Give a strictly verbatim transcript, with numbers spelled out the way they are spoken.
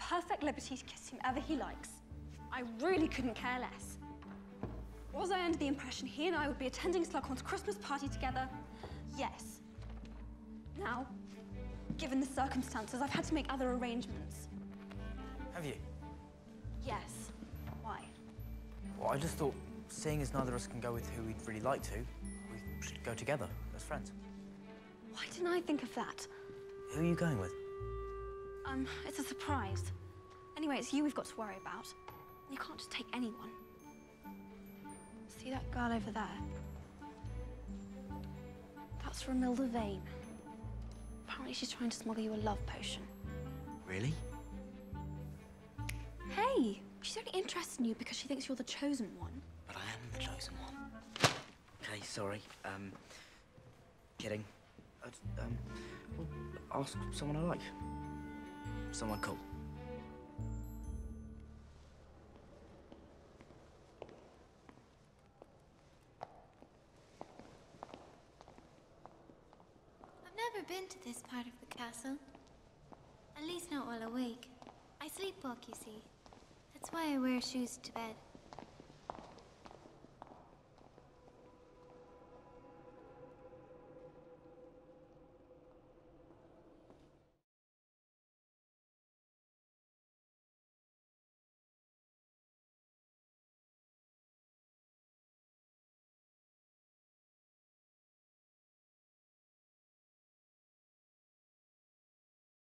perfect liberty to kiss whomever he likes. I really couldn't care less. Was I under the impression he and I would be attending Slughorn's Christmas party together? Yes. Now, given the circumstances, I've had to make other arrangements. Have you? Yes. Why? Well, I just thought, seeing as neither of us can go with who we'd really like to, we should go together as friends. Why didn't I think of that? Who are you going with? Um, it's a surprise. Anyway, it's you we've got to worry about. You can't just take anyone. See that girl over there? That's Romilda Vane. Apparently she's trying to smuggle you a love potion. Really? Hey, she's only interested in you because she thinks you're the chosen one. But I am the chosen one. Okay, sorry. Um, kidding. I'd, um, well, ask someone I like. Someone cool. I've never been to this part of the castle. At least not while awake. I sleepwalk, you see. That's why I wear shoes to bed.